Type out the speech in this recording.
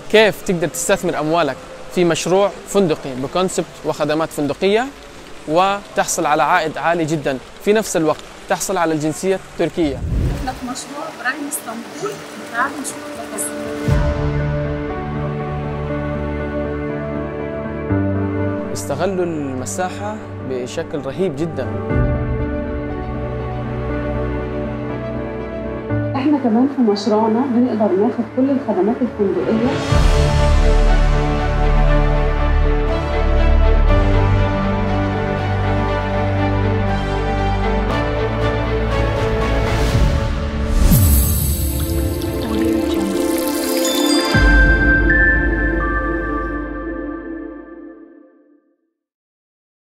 كيف تقدر تستثمر أموالك في مشروع فندقي بكونسبت وخدمات فندقية وتحصل على عائد عالي جدا، في نفس الوقت تحصل على الجنسية التركية. احنا في مشروع برايم اسطنبول، تعالوا نشوف التفاصيل. استغلوا المساحة بشكل رهيب جدا. احنا كمان في مشروعنا بنقدر ناخد كل الخدمات الفندقية